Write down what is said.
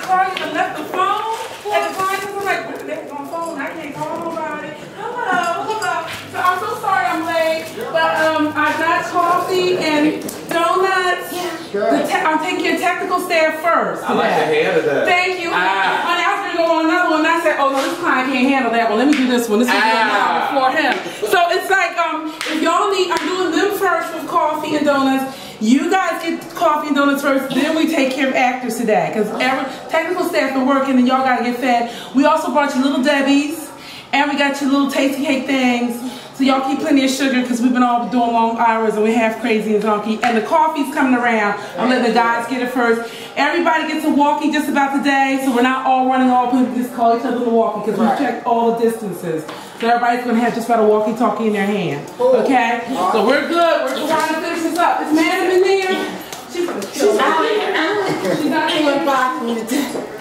the car, you done left the phone at the client. I'm like, what the heck on phone? I can't call nobody. Hello. So I'm so sorry I'm late, but I got coffee and donuts. I'm taking your technical staff first. I like the head of that. Thank you. Honey, I was going to go on another one, and I said, oh no, this client can't handle that one. Let me do this one. This is for him. So it's like, if y'all need, I'm doing them first with coffee and donuts. You guys get coffee and donuts first, then we take care of actors today. Because technical staff are working and y'all gotta get fed. We also brought you Little Debbie's, and we got you little tasty cake things. So y'all keep plenty of sugar because we've been all doing long hours and we're half crazy and donkey. And the coffee's coming around. I'm letting the guys get it first. Everybody gets a walkie just about today, so we're not all running all, we just call each other the walkie because we checked all the distances. So everybody's going to have just about a walkie-talkie in their hand. Okay? So we're good. We're trying to finish this up. Is Madam in there? She's not doing boxing today.